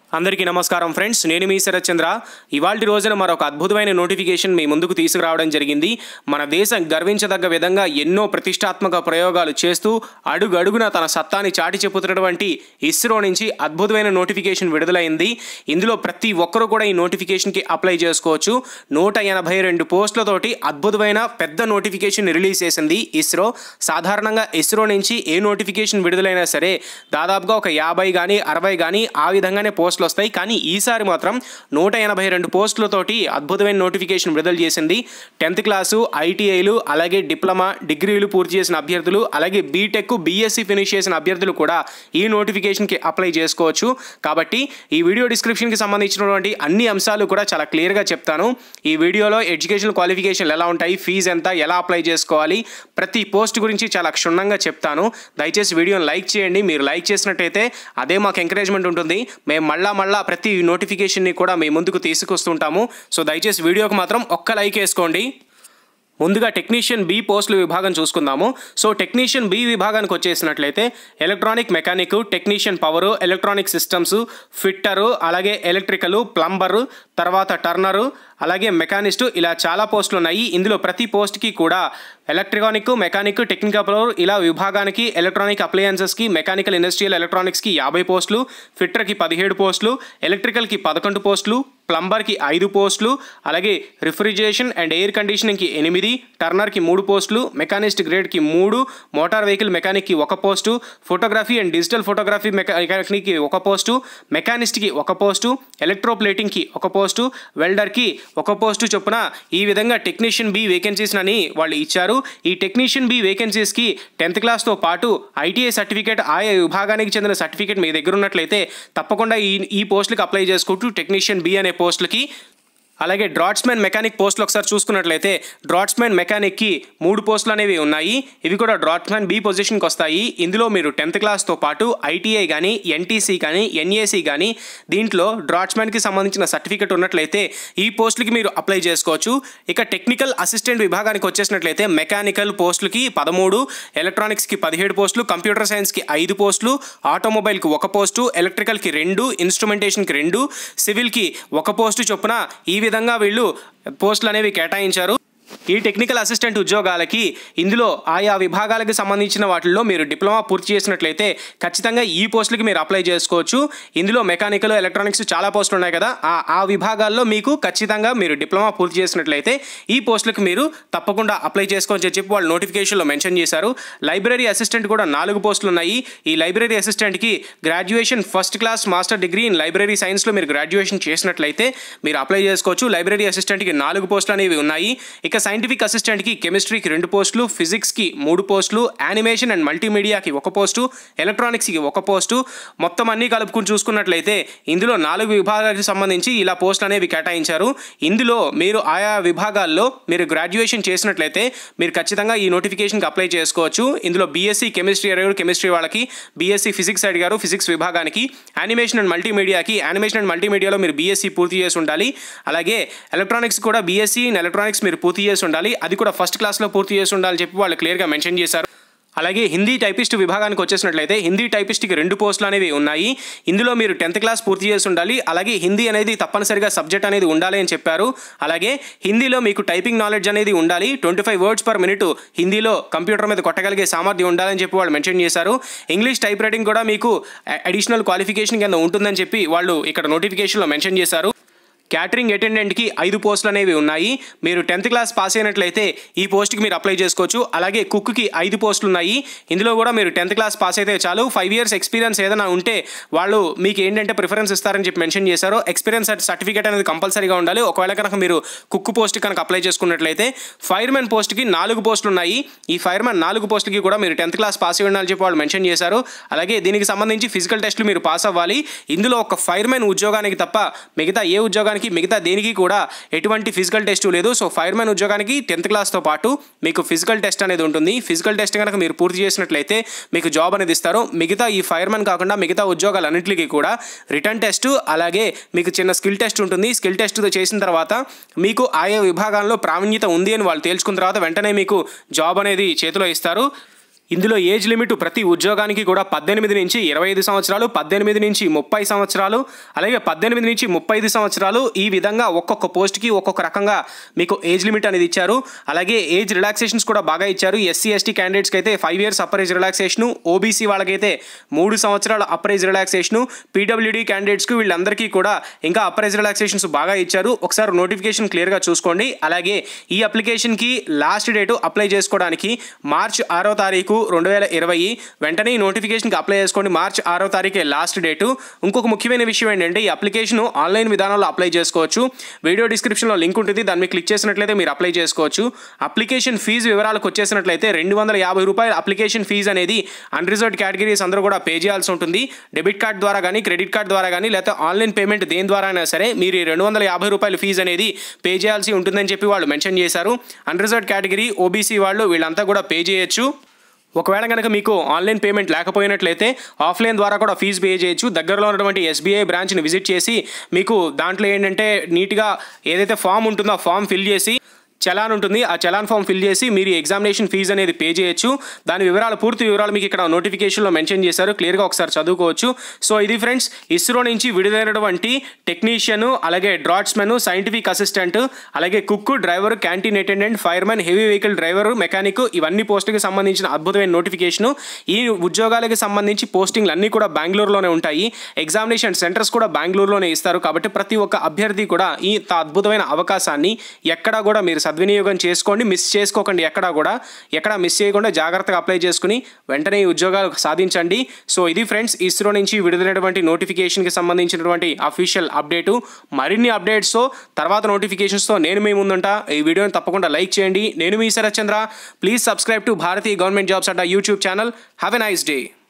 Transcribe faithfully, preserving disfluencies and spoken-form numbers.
అందరికీ నమస్కారం ఫ్రెండ్స్, నేను మీ శరత్ చంద్ర. ఇవాల్టి రోజున మరొక అద్భుతమైన నోటిఫికేషన్ మీ ముందుకు తీసుకురావడం జరిగింది. మన దేశం గర్వించదగ్గ విధంగా ఎన్నో ప్రతిష్టాత్మక ప్రయోగాలు చేస్తూ అడుగడుగున తన సత్తాని చాటి చెప్పుతున్నటువంటి ఇస్రో నుంచి అద్భుతమైన నోటిఫికేషన్ విడుదలైంది. ఇందులో ప్రతి ఒక్కరూ కూడా ఈ నోటిఫికేషన్కి అప్లై చేసుకోవచ్చు. నూట ఎనభై రెండు పోస్టులతోటి అద్భుతమైన పెద్ద నోటిఫికేషన్ రిలీజ్ చేసింది ఇస్రో. సాధారణంగా ఇస్రో నుంచి ఏ నోటిఫికేషన్ విడుదలైనా సరే దాదాపుగా ఒక యాభై కానీ అరవై కానీ ఆ విధంగానే పోస్ట్ వస్తాయి. కానీ ఈసారి మాత్రం నూట ఎనభై రెండు పోస్టులతోటి అద్భుతమైన నోటిఫికేషన్ విడుదల చేసింది. టెన్త్ క్లాసు, ఐటీఐలు, అలాగే డిప్లొమా, డిగ్రీలు పూర్తి చేసిన అభ్యర్థులు, అలాగే బీటెక్, బీఎస్సీ ఫినిష్ చేసిన అభ్యర్థులు కూడా ఈ నోటిఫికేషన్కి అప్లై చేసుకోవచ్చు. కాబట్టి ఈ వీడియో డిస్క్రిప్షన్కి సంబంధించినటువంటి అన్ని అంశాలు కూడా చాలా క్లియర్గా చెప్తాను. ఈ వీడియోలో ఎడ్యుకేషన్ క్వాలిఫికేషన్లు ఎలా ఉంటాయి, ఫీజు ఎంత, ఎలా అప్లై చేసుకోవాలి, ప్రతి పోస్ట్ గురించి చాలా క్షుణ్ణంగా చెప్తాను. దయచేసి వీడియోని లైక్ చేయండి. మీరు లైక్ చేసినట్టయితే అదే మాకు ఎంకరేజ్మెంట్ ఉంటుంది. మేము మళ్ళా మళ్ళా ప్రతి నోటిఫికేషన్ని కూడా మీ ముందుకు తీసుకొస్తుంటాము. సో దయచేసి వీడియోకి మాత్రం ఒక్క లైక్ వేసుకోండి. ముందుగా టెక్నీషియన్ బి పోస్టుల విభాగం చూసుకుందాము. సో టెక్నీషియన్ బి విభాగానికి వచ్చేసినట్లయితే electronic mechanic, technician power, electronic systems, fitter, అలాగే ఎలక్ట్రికలు, ప్లంబరు, తర్వాత టర్నరు, అలాగే మెకానిస్టు, ఇలా చాలా పోస్టులు ఉన్నాయి. ఇందులో ప్రతి పోస్ట్కి కూడా ఎలక్ట్రానిక్, మెకానిక్, టెక్నికల్ పవర్ ఇలా విభాగానికి ఎలక్ట్రానిక్ అప్లయన్సెస్కి, మెకానికల్ ఇండస్ట్రియల్ ఎలక్ట్రానిక్స్కి యాభై పోస్టులు, ఫిట్టర్కి పదిహేడు పోస్టులు, ఎలక్ట్రికల్కి పదకొండు పోస్టులు, ప్లంబర్కి ఐదు పోస్టులు, అలాగే రిఫ్రిజిరేషన్ అండ్ ఎయిర్ కండిషనింగ్కి ఎనిమిది, టర్నర్కి మూడు పోస్టులు, మెకానిస్ట్ గ్రేడ్కి మూడు, మోటార్ వెహికల్ మెకానిక్కి ఒక post, photography and digital photography మెకానిక్కి ఒక పోస్టు, మెకానిస్ట్కి ఒక పోస్టు, ఎలక్ట్రోప్లేటింగ్కి ఒక పోస్టు, వెల్డర్కి ఒక పోస్టు చొప్పున ఈ విధంగా టెక్నీషియన్ బి వేకెన్సీస్ అని వాళ్ళు ఇచ్చారు. ఈ టెక్నీషియన్ బి వేకెన్సీస్కి టెన్త్ క్లాస్తో పాటు ఐటీఐ సర్టిఫికేట్, ఆయా విభాగానికి చెందిన సర్టిఫికేట్ మీ దగ్గర ఉన్నట్లయితే తప్పకుండా ఈ ఈ పోస్టులకు అప్లై చేసుకుంటూ టెక్నీషియన్ బి అనే పోస్టులకి. అలాగే డ్రాట్స్మెన్ మెకానిక్ పోస్టులు ఒకసారి చూసుకున్నట్లయితే డ్రాట్స్మెన్ మెకానిక్కి మూడు పోస్టులు అనేవి ఉన్నాయి. ఇవి కూడా డ్రాట్స్మెన్ బి పొజిషన్కి వస్తాయి. ఇందులో మీరు టెన్త్ క్లాస్తో పాటు ఐటీఐ కానీ, ఎన్టీసీ కానీ, ఎన్ఏసీ కానీ దీంట్లో డ్రాట్స్మెన్కి సంబంధించిన సర్టిఫికేట్ ఉన్నట్లయితే ఈ పోస్టులకి మీరు అప్లై చేసుకోవచ్చు. ఇక టెక్నికల్ అసిస్టెంట్ విభాగానికి వచ్చేసినట్లయితే మెకానికల్ పోస్టులకి పదమూడు, ఎలక్ట్రానిక్స్కి పదిహేడు పోస్టులు, కంప్యూటర్ సైన్స్కి ఐదు పోస్టులు, ఆటోమొబైల్కి ఒక పోస్టు, ఎలక్ట్రికల్కి రెండు, ఇన్స్ట్రుమెంటేషన్కి రెండు, సివిల్కి ఒక పోస్టు చొప్పున ఈ విధంగా వీళ్ళు పోస్టులు అనేవి కేటాయించారు. ఈ టెక్నికల్ అసిస్టెంట్ ఉద్యోగాలకి ఇందులో ఆయా విభాగాలకు సంబంధించిన వాటిల్లో మీరు డిప్లొమా పూర్తి చేసినట్లయితే ఖచ్చితంగా ఈ పోస్టులకి మీరు అప్లై చేసుకోవచ్చు. ఇందులో మెకానికల్, ఎలక్ట్రానిక్స్ చాలా పోస్టులు ఉన్నాయి కదా, ఆ ఆ విభాగాల్లో మీకు ఖచ్చితంగా మీరు డిప్లొమా పూర్తి చేసినట్లయితే ఈ పోస్టులకు మీరు తప్పకుండా అప్లై చేసుకోవచ్చు అని చెప్పి వాళ్ళు నోటిఫికేషన్లో మెన్షన్ చేశారు. లైబ్రరీ అసిస్టెంట్ కూడా నాలుగు పోస్టులు ఉన్నాయి. ఈ లైబ్రరీ అసిస్టెంట్కి graduation first class master degree in library సైన్స్లో మీరు గ్రాడ్యుయేషన్ చేసినట్లయితే మీరు అప్లై చేసుకోవచ్చు. లైబ్రరీ అసిస్టెంట్కి నాలుగు పోస్టులు అనేవి ఉన్నాయి. ఇక సైంటిఫిక్ అసిస్టెంట్కి కెమిస్ట్రీకి రెండు పోస్టులు, ఫిజిక్స్కి మూడు పోస్టులు, యానిమేషన్ అండ్ మల్టీమీడియాకి ఒక పోస్టు, ఎలక్ట్రానిక్స్కి ఒక పోస్టు, మొత్తం అన్నీ కలుపుకుని చూసుకున్నట్లయితే ఇందులో నాలుగు విభాగాలకు సంబంధించి ఇలా పోస్టులు అనేవి కేటాయించారు. ఇందులో మీరు ఆయా విభాగాల్లో మీరు గ్రాడ్యుయేషన్ చేసినట్లయితే మీరు ఖచ్చితంగా ఈ నోటిఫికేషన్కి అప్లై చేసుకోవచ్చు. ఇందులో బీఎస్సీ కెమిస్ట్రీ అడిగారు, కెమిస్ట్రీ వాళ్ళకి, బీఎస్సీ ఫిజిక్స్ అడిగారు, ఫిజిక్స్ విభాగానికి, యానిమేషన్ అండ్ మల్టీమీడియాకి, యానిమేషన్ అండ్ మల్టీమీడియాలో మీరు బీఎస్సీ పూర్తి చేసి ఉండాలి. అలాగే ఎలక్ట్రానిక్స్ కూడా బీఎస్సీ ఇన్ ఎలక్ట్రానిక్స్ మీరు పూర్తి చేసి ఉండాలి, అది కూడా ఫస్ట్ క్లాస్లో పూర్తి చేసి ఉండాలని చెప్పి వాళ్ళు క్లియర్గా మెన్షన్ చేశారు. అలాగే హిందీ టైపిస్ట్ విభాగానికి వచ్చేసినట్లయితే హిందీ టైపిస్ట్కి రెండు పోస్టులు అనేవి ఉన్నాయి. ఇందులో మీరు టెన్త్ క్లాస్ పూర్తి చేసి ఉండాలి. అలాగే హిందీ అనేది తప్పనిసరిగా సబ్జెక్ట్ అనేది ఉండాలి అని చెప్పారు. అలాగే హిందీలో మీకు టైపింగ్ నాలెడ్జ్ అనేది ఉండాలి. Twenty five words per minute హిందీలో కంప్యూటర్ మీద కొట్టగలిగే సామర్థ్యం ఉండాలని చెప్పి వాళ్ళు మెన్షన్ చేశారు. ఇంగ్లీష్ టైప్ రైటింగ్ కూడా మీకు అడిషనల్ క్వాలిఫికేషన్ కింద ఉంటుందని చెప్పి వాళ్ళు ఇక్కడ నోటిఫికేషన్లో మెన్షన్ చేశారు. క్యాటరింగ్ అటెండెంట్కి ఐదు పోస్టులు అనేవి ఉన్నాయి. మీరు టెన్త్ క్లాస్ పాస్ అయినట్లయితే ఈ పోస్ట్కి మీరు అప్లై చేసుకోవచ్చు. అలాగే కుక్కి ఐదు పోస్టులు ఉన్నాయి. ఇందులో కూడా మీరు టెన్త్ క్లాస్ పాస్ అయితే చాలు. ఫైవ్ ఇయర్స్ ఎక్స్పీరియన్స్ ఏదైనా ఉంటే వాళ్ళు మీకు ఏంటంటే ప్రిఫరెన్స్ ఇస్తారని చెప్పి మెన్షన్ చేశారు. ఎక్స్పీరియన్స్ సర్టిఫికేట్ అనేది కంపల్సరీగా ఉండాలి ఒకవేళ కనుక మీరు కుక్ పోస్ట్ కనుక అప్లై చేసుకున్నట్లయితే. ఫైర్మెన్ పోస్ట్కి నాలుగు పోస్టులు ఉన్నాయి. ఈ ఫైర్మెన్ నాలుగు పోస్టులకి కూడా మీరు టెన్త్ క్లాస్ పాస్ అయి ఉండాలని చెప్పి వాళ్ళు మెన్షన్ చేశారు. అలాగే దీనికి సంబంధించి ఫిజికల్ టెస్టులు మీరు పాస్ అవ్వాలి. ఇందులో ఒక ఫైర్మెన్ ఉద్యోగానికి తప్ప మిగతా ఏ ఉద్యోగానికి మిగతా దేనికి కూడా ఎటువంటి ఫిజికల్ టెస్ట్ లేదు. సో ఫైర్మెన్ ఉద్యోగానికి టెన్త్ క్లాస్తో పాటు మీకు ఫిజికల్ టెస్ట్ అనేది ఉంటుంది. ఫిజికల్ టెస్ట్ కనుక మీరు పూర్తి చేసినట్లయితే మీకు జాబ్ అనేది ఇస్తారు. మిగతా ఈ ఫైర్మెన్ కాకుండా మిగతా ఉద్యోగాలన్నింటికి కూడా రిటర్న్ టెస్ట్, అలాగే మీకు చిన్న స్కిల్ టెస్ట్ ఉంటుంది. స్కిల్ టెస్ట్ చేసిన తర్వాత మీకు ఆయా విభాగాల్లో ప్రావీణ్యత ఉంది అని వాళ్ళు తేల్చుకున్న తర్వాత వెంటనే మీకు జాబ్ అనేది చేతిలో ఇస్తారు. ఇందులో ఏజ్ లిమిట్ ప్రతి ఉద్యోగానికి కూడా పద్దెనిమిది నుంచి ఇరవై ఐదు సంవత్సరాలు, పద్దెనిమిది నుంచి ముప్పై సంవత్సరాలు, అలాగే పద్దెనిమిది నుంచి ముప్పై ఐదు సంవత్సరాలు, ఈ విధంగా ఒక్కొక్క పోస్ట్కి ఒక్కొక్క రకంగా మీకు ఏజ్ లిమిట్ అనేది ఇచ్చారు. అలాగే ఏజ్ రిలాక్సేషన్స్ కూడా బాగా ఇచ్చారు. ఎస్సీ ఎస్టీ క్యాండిడేట్స్కి అయితే five years upper age relaxation, OBC వాళ్ళకైతే మూడు సంవత్సరాల అప్పర్ ఏజ్ రిలాక్సేషను, పీడబ్ల్యూడీ క్యాండిడేట్స్కి వీళ్ళందరికీ కూడా ఇంకా అప్పర్ ఏజ్ రిలాక్సేషన్స్ బాగా ఇచ్చారు. ఒకసారి నోటిఫికేషన్ క్లియర్గా చూసుకోండి. అలాగే ఈ అప్లికేషన్కి లాస్ట్ డేటు అప్లై చేసుకోవడానికి మార్చ్ ఆరో తారీఖు రెండు వేల ఇరవై. వెంటనే ఈ నోటిఫికేషన్కి అప్లై చేసుకోండి. మార్చ్ ఆరో తారీఖే లాస్ట్ డేటు. ఇంకొక ముఖ్యమైన విషయం ఏంటంటే ఈ అప్లికేషన్ ఆన్లైన్ విధానంలో అప్లై చేసుకోవచ్చు. వీడియో డిస్క్రిప్షన్లో లింక్ ఉంటుంది, దాన్ని మీరు క్లిక్ చేసినట్లయితే మీరు అప్లై చేసుకోవచ్చు. అప్లికేషన్ ఫీజు వివరాలకు వచ్చేసినట్లయితే రెండు వందల యాభై రూపాయల అప్లికేషన్ ఫీజు అనేది అన్రిజర్వ్డ్ కేటగిరీస్ అందరూ కూడా పే చేయాల్సి ఉంటుంది. డెబిట్ కార్డ్ ద్వారా కానీ, క్రెడిట్ కార్డ్ ద్వారా కానీ, లేకపోతే ఆన్లైన్ పేమెంట్ దేని ద్వారా అయినా సరే మీరు రెండు వందల యాభై రూపాయల ఫీజు అనేది పే చేయాల్సి ఉంటుందని చెప్పి వాళ్ళు మెన్షన్ చేశారు. అన్రిజర్వ్డ్ కేటగిరీ, ఓబీసీ వాళ్ళు వీళ్ళంతా కూడా పే చేయొచ్చు. ఒకవేళ కనుక మీకు ఆన్లైన్ పేమెంట్ లేకపోయినట్లయితే ఆఫ్లైన్ ద్వారా కూడా ఫీజు పే చేయొచ్చు. దగ్గరలో ఉన్నటువంటి ఎస్బీఐ బ్రాంచ్ని విజిట్ చేసి మీకు దాంట్లో ఏంటంటే నీట్గా ఏదైతే ఫామ్ ఉంటుందో ఆ ఫామ్ ఫిల్ చేసి చలాన్ ఉంటుంది, ఆ చలాన్ ఫామ్ ఫిల్ చేసి మీరు ఎగ్జామినేషన్ ఫీజు అనేది పే చేయొచ్చు. దాని వివరాలు, పూర్తి వివరాలు మీకు ఇక్కడ నోటిఫికేషన్లో మెన్షన్ చేశారు, క్లియర్గా ఒకసారి చదువుకోవచ్చు. సో ఇది ఫ్రెండ్స్, ఇస్రో నుంచి విడుదలైనటువంటి టెక్నీషియన్, అలాగే డ్రాట్స్మెన్, సైంటిఫిక్ అసిస్టెంట్, అలాగే cook, driver, canteen attendant, fireman, heavy vehicle driver, mechanic, ఇవన్నీ పోస్టులకు సంబంధించిన అద్భుతమైన నోటిఫికేషను. ఈ ఉద్యోగాలకు సంబంధించి పోస్టింగ్లు అన్నీ కూడా బెంగళూరులోనే ఉంటాయి. ఎగ్జామినేషన్ సెంటర్స్ కూడా బెంగళూరులోనే ఇస్తారు. కాబట్టి ప్రతి ఒక్క అభ్యర్థి కూడా ఈ అద్భుతమైన అవకాశాన్ని ఎక్కడా కూడా మీరు సద్వినియోగం చేసుకోండి. మిస్ చేసుకోకండి. ఎక్కడా కూడా ఎక్కడ మిస్ చేయకుండా జాగ్రత్తగా అప్లై చేసుకుని వెంటనే ఈ ఉద్యోగాలు సాధించండి. సో ఇది ఫ్రెండ్స్, ఇస్రో నుంచి విడుదలైనటువంటి నోటిఫికేషన్కి సంబంధించినటువంటి అఫీషియల్ అప్డేటు. మరిన్ని అప్డేట్స్తో, తర్వాత నోటిఫికేషన్స్తో నేను మీ ముందుంటా. ఈ వీడియోని తప్పకుండా లైక్ చేయండి. నేను మీ Sharath Chandra. Please subscribe to Bharatiya government jobs Adda YouTube channel. Have a nice day.